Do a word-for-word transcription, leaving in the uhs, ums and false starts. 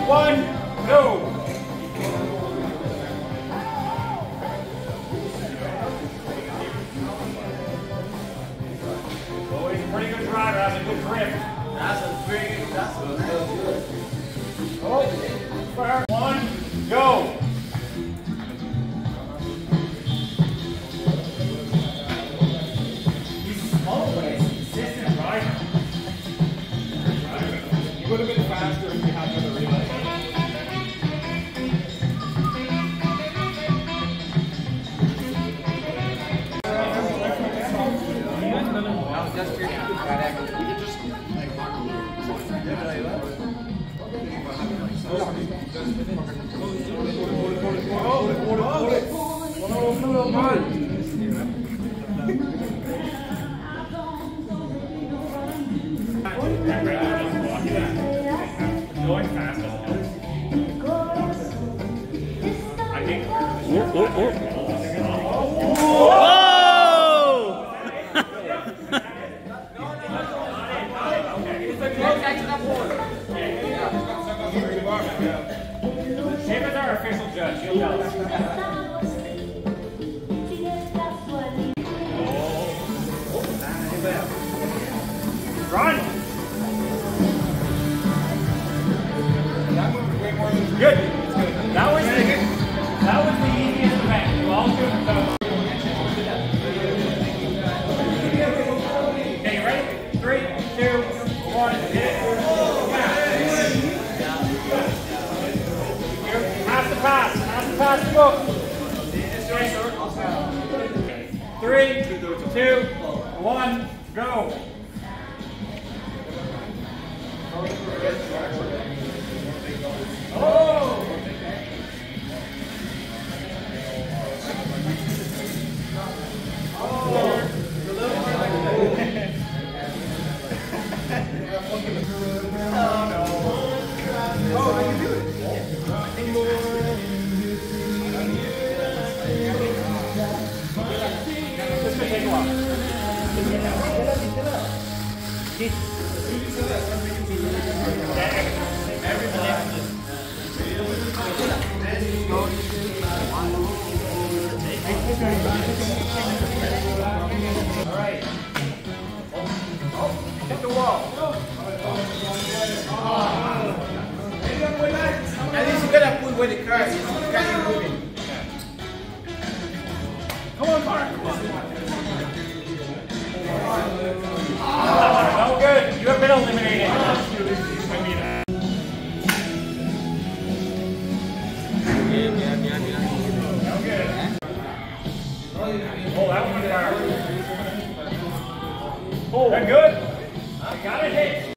one, go. Oh, he's a pretty good driver. That's a good grip. That's a pretty good. That's a good. Oh, fire. One, go. He's slow, but he's consistent rider. He would have been faster if we had another relay. Just your we could just like walk a little. Going fast as hell. I think. Oh, oh, oh. Him as our official judge, he'll tell us. Run! Good. That was the that was the easiest event. You all do it. Okay, you ready? Three, two, one, hit it. Pass the pass. Pass the pass. Go. Three, two, one, go. Oh! This could take a while. All right. Oh, hit the wall. At least you gotta put where the car is. You can't move it. Come on, Mark. No good. You have been eliminated. No good. Oh, that one fire. Oh, that good. I got it hit.